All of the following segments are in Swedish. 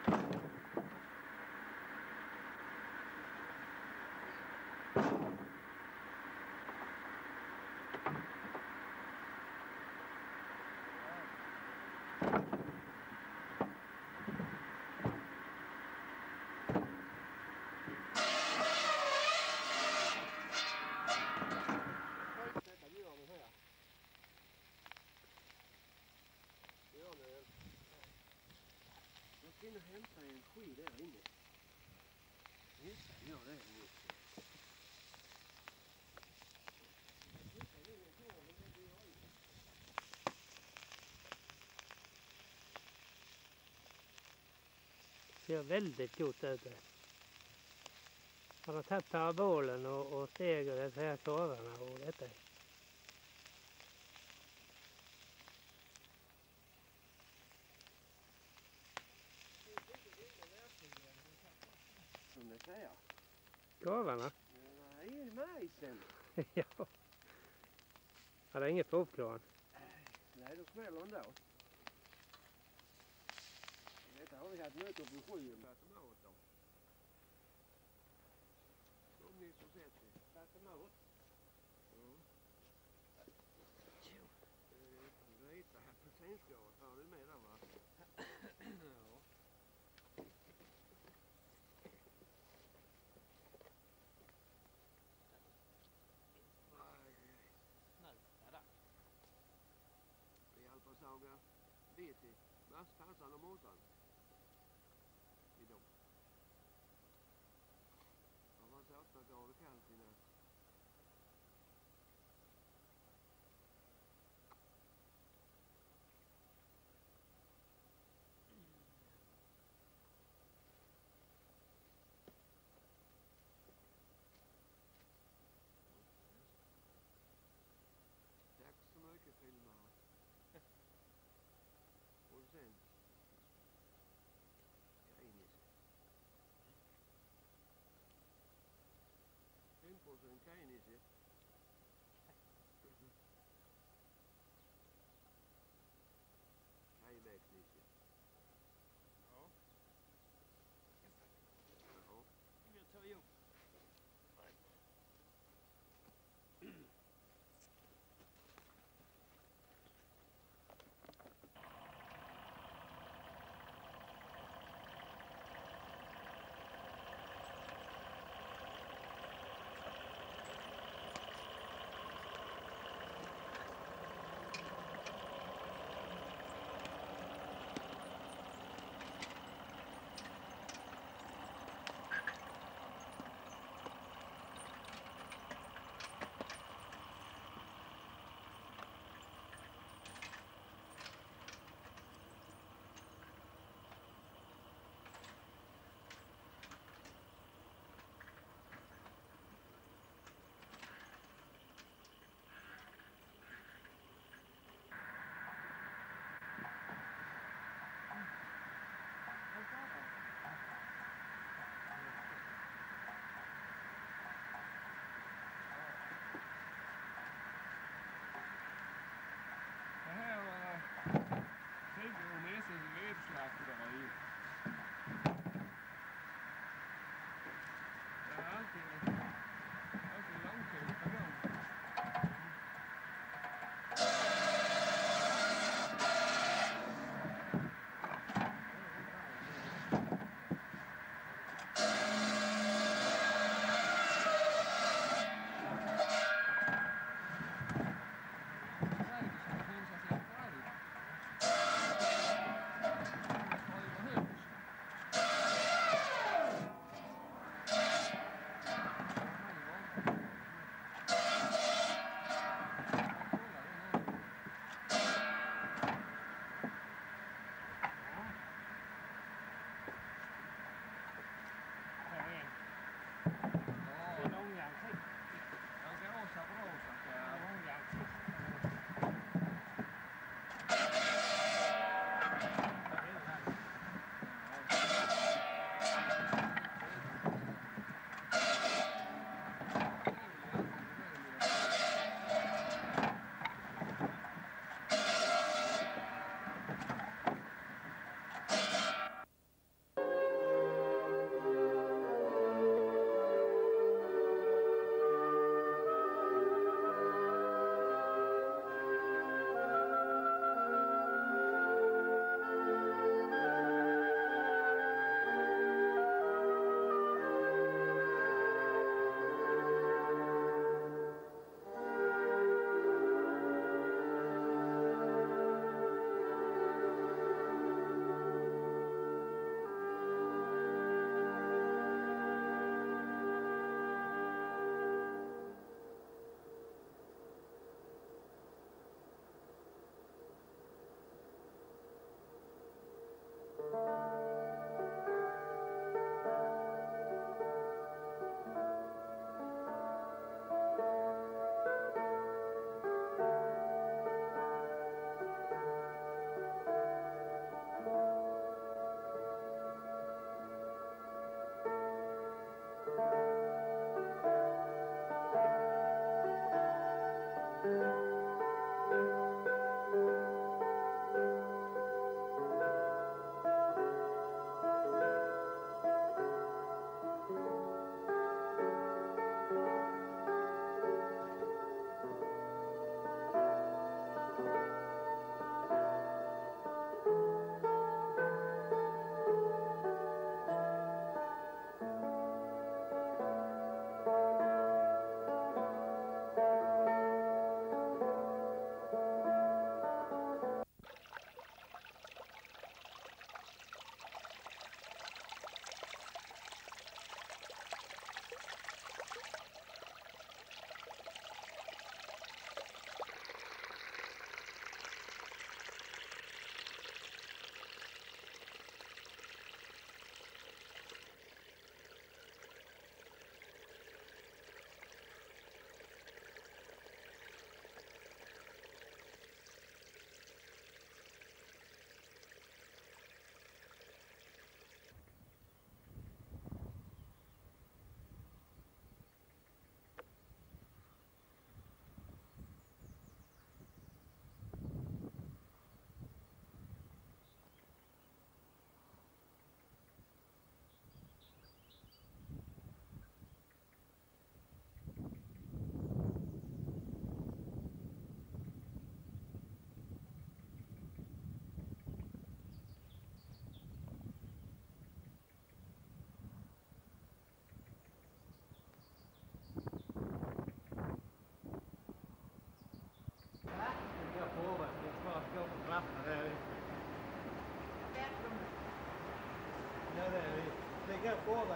Jag ska in och hämta en skid där inne. Ja, det är det. Det ser väldigt gott ut. Han har tagit parabolen och steger det här korvarna och detta. Som det säger. Korvarna? Nej, majsen. Ja. Ja, det är inget provplan. Nej, de smäller ändå. Detta har vi haft möte på 7 med tomat då. Om ni som sett det. Tomat? Ja. Vita apelsinskalet har du med där, va? Ja. Vi hjälper att saga vet i masspassan och morsan. Idag. Det var så 8 grader kallt i natt. Tack så mycket, filmare. Och sen mer på dig.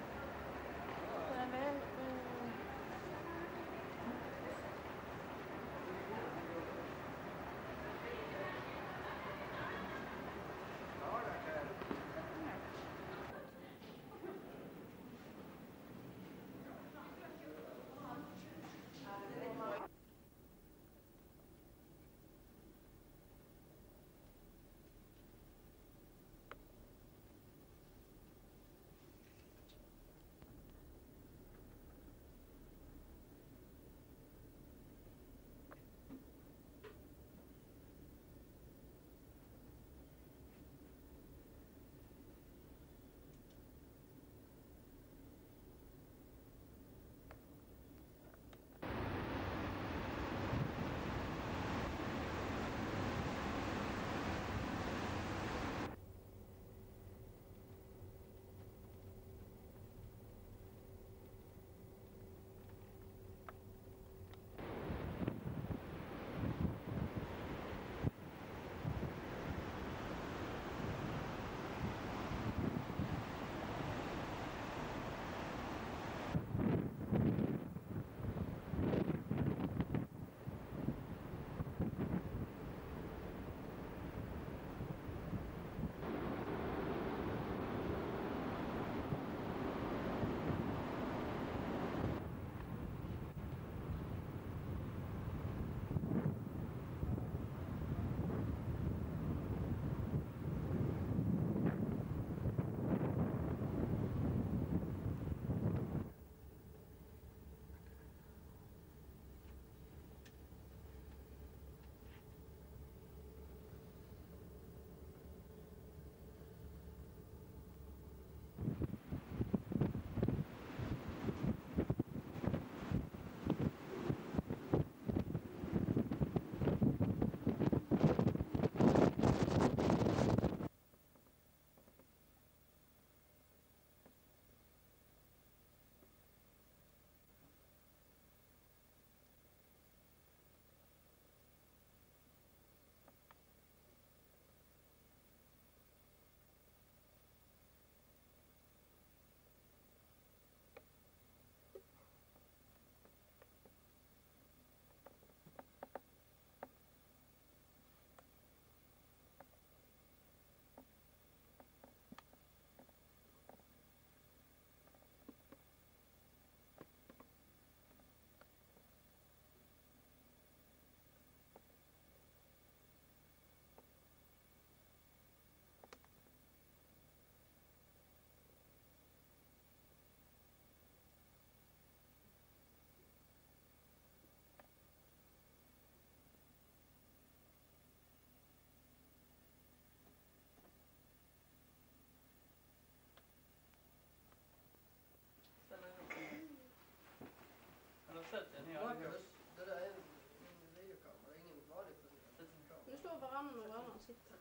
Det där är en videokamera, ingen vanlig film. Nu står varannan och varannan sitter.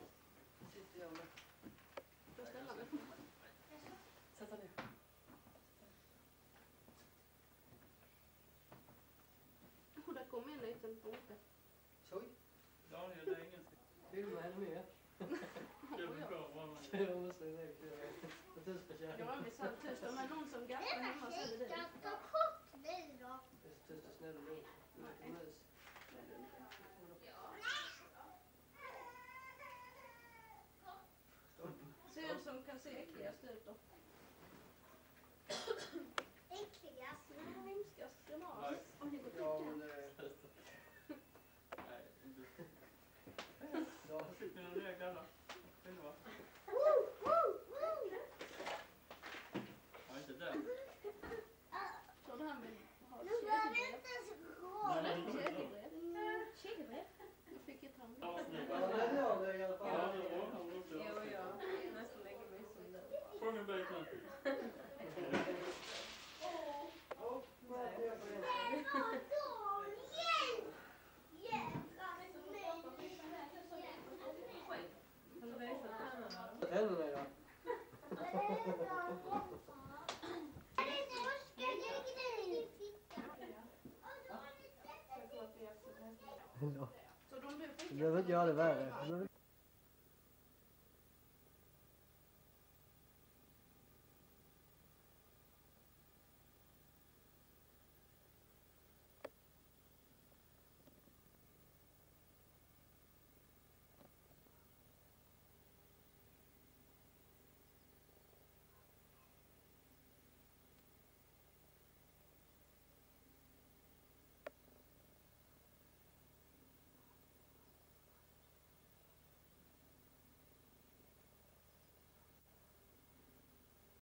Sitter jag med. Jag ställer mig. Sätta ner. Och där kom en liten båte. Soj. Daniel, det är ingen Filma henne med. Jag måste iväg. Jag ska köra. Ja, vi sa tyst. Om det är någon som gafflar hemma så är det du. Tysta snälla lugn. Mus. Ser ut som kan se äckligast ut då. Äckligast? Hemskast grimas. Om ni går till Ja, den. men det... Nej, inte. Ja, sitter ni ner gamla? Filma. Ja, inte där. Så det här med ha Du behöver kedjebrev. inte så Har bra. du kedjebrev? Kedjebrev? Jag fick ett hand. Ja, Ja, det gör det i alla fall. ja, det var han också. Jo, jag nästan lägger mig som det. Sjung en bit nu. Ja, vad är det på det? Har du visat tänderna då? Tänderna ja. Så de blev Du behöver inte göra det värre.